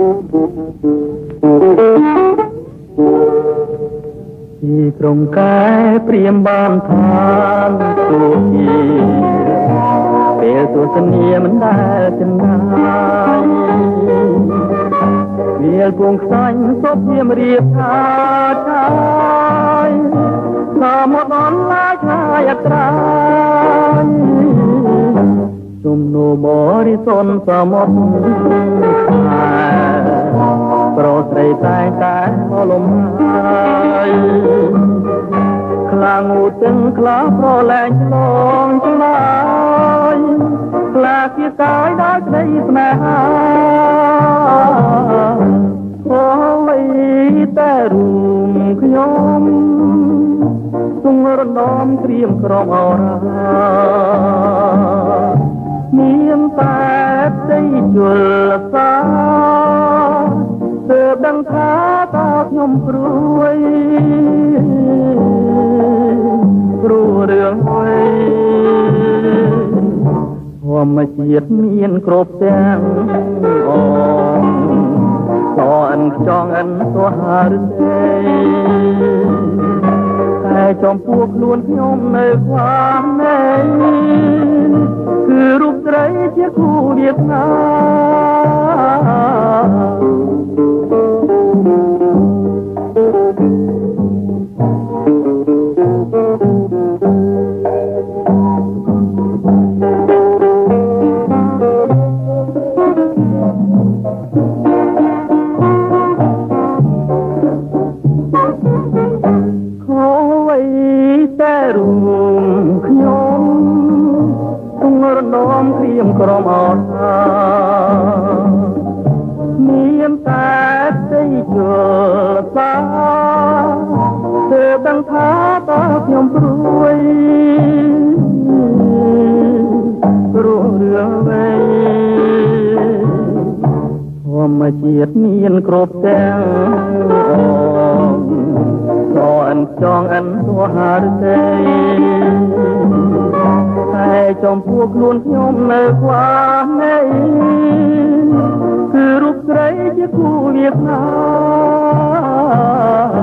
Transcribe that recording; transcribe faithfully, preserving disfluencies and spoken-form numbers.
ទីក្រុងកែព្រាមបានឋានទូជាពេលទស្សនាមិនដែលចំណាយវាលពងខ្សាញ់សុបធៀមរៀបថាឆាយថាមកអនឡាយឆាយអត្រាយជំនោបរិសុទ្ធសមុទ្រប្រស្រីតែតែលំហើយខ្លាំងងូទាំងខ្លាប្រឡែងឆ្លងឆ្លើយខ្លាជាកាយដល់ក្តីស្នេហាអូយតែរួមខ្ញុំទងរំដំក្រៀមក្រមអរាមានតែផ្ទៃជលសាទើបដឹងថាតើខ្ញុំព្រួយព្រោះរឿងអ្វីធម្មជាតិមានគ្រប់ទាំងអងតអិនខ្ចងអិនទោះហារទេតែចំពោះខ្លួនខ្ញុំនៅខ្វះនៃគឺរូបស្រីជាគូវាសនាក្រមអត់ថាមានតែទីជលសាទើបដឹងថាតើខ្ញុំព្រួយព្រោះរឿងអ្វីធម្មជាតិមានគ្រប់ទាំងអងតអិនចងអិនទោះហារទេតែចំពោះខ្លួនខ្ញុំនៅខ្វះនៃគឺរូបស្រីជាគូវាសនា